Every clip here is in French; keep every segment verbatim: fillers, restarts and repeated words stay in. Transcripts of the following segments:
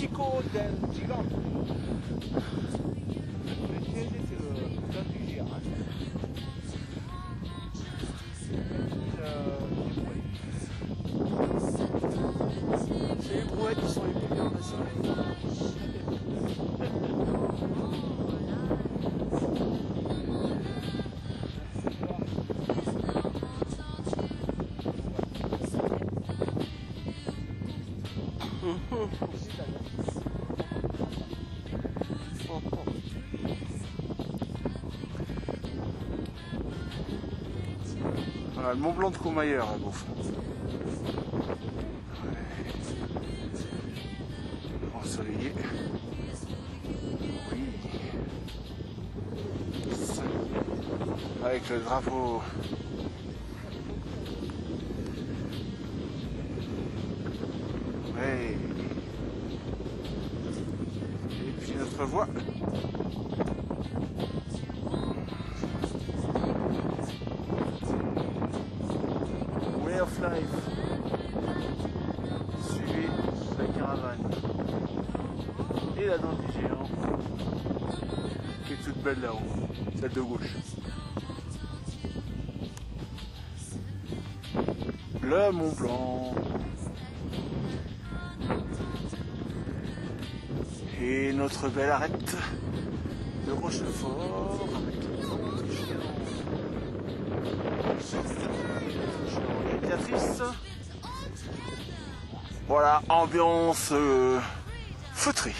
Chico del Gigante. Le piège, c'est le dame du géant. Hein. C'est les brouettes qui sont les plus bien passées. Voilà, le Mont Blanc de Courmayeur, là, bon. Ensoleillé. Oui. Ça. Avec le drapeau. Ouais. Et puis notre voie. Way of life. Suivez la caravane. Et la dent du géant. Qui est toute belle là-haut. Celle de gauche. Le Mont Blanc. Et notre belle arête de Rochefort avec notre chien. Organisatrice. Voilà, ambiance euh, feutrée.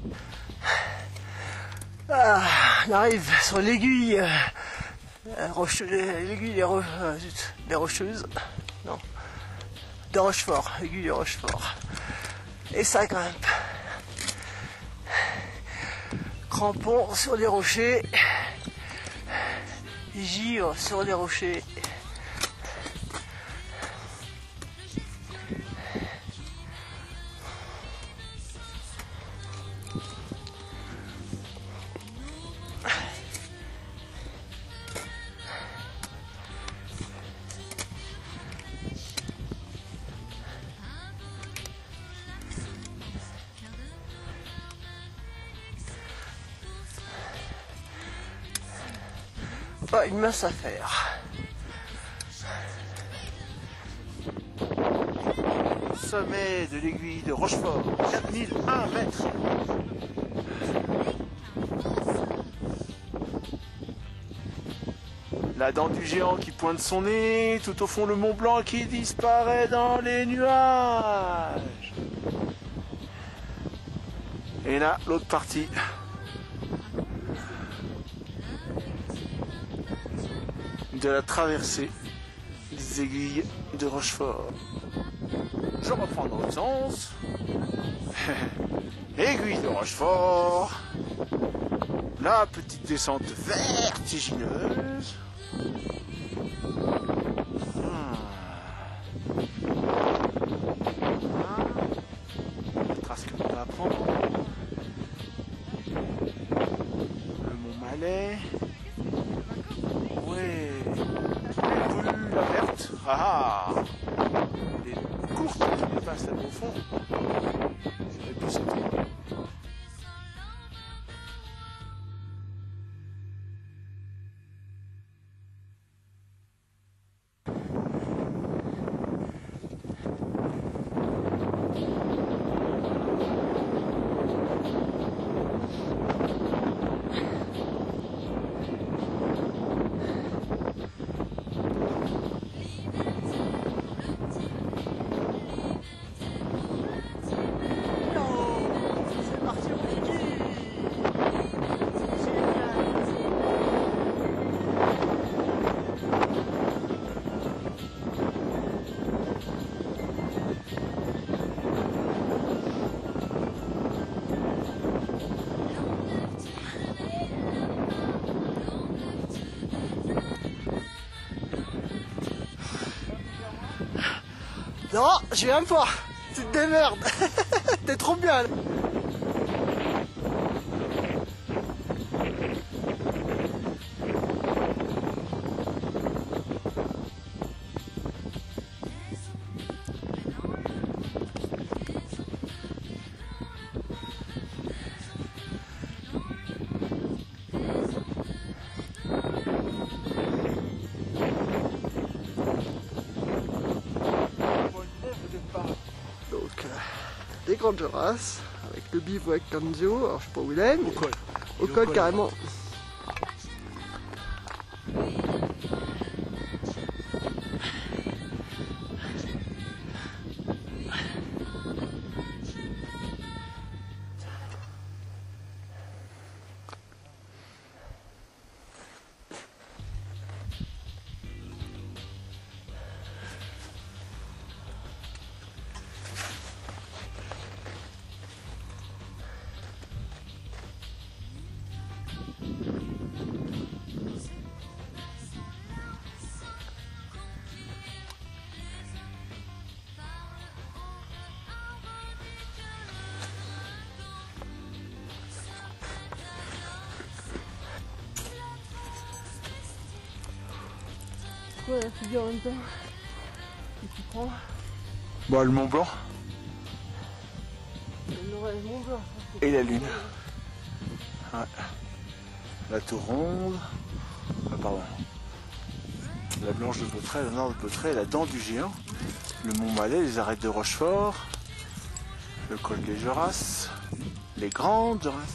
Ah, on arrive sur l'aiguille, euh, roche, l'aiguille des, ro euh, des Rocheuses, non, de Rochefort, l'aiguille de Rochefort. Et ça grimpe. Crampons sur les rochers, gire sur les rochers. Pas une mince affaire. Sommet de l'aiguille de Rochefort, quatre mille un mètres. La dent du géant qui pointe son nez, tout au fond le Mont Blanc qui disparaît dans les nuages. Et là, l'autre partie. De la traversée des aiguilles de Rochefort. Je reprends dans l'autre sens. Aiguille de Rochefort. La petite descente vertigineuse. Hmm. La trace que l'on va prendre. Le Mont Malais. Ouais. La verte. Ah ah. Les courtes qui dépassent là au fond. J'aurais pu sauter. Non, je viens pas. Tu te démerdes. T'es trop bien. Grand Joras, avec le bivouac Canzio, alors je sais pas où il est, mais Au col. au col carrément. Quoi la figure en même temps? Qu'est-ce que tu prends? Bon, le Mont Blanc Le Mont Blanc. et la Lune. Ouais. La Tour Ronde. Ah, pardon. La Blanche de Beautray, la Nord de Beautray, la Dent du Géant. Le Mont Malais, les arêtes de Rochefort. Le col des Joras. Les Grandes Joras.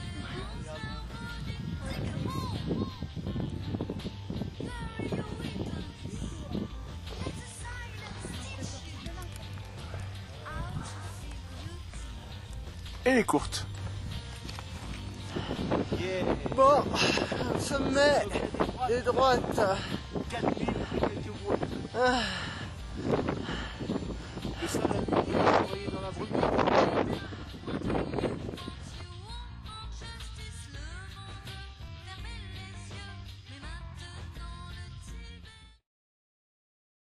Et les courtes. Bon, sommet de droite. Ah.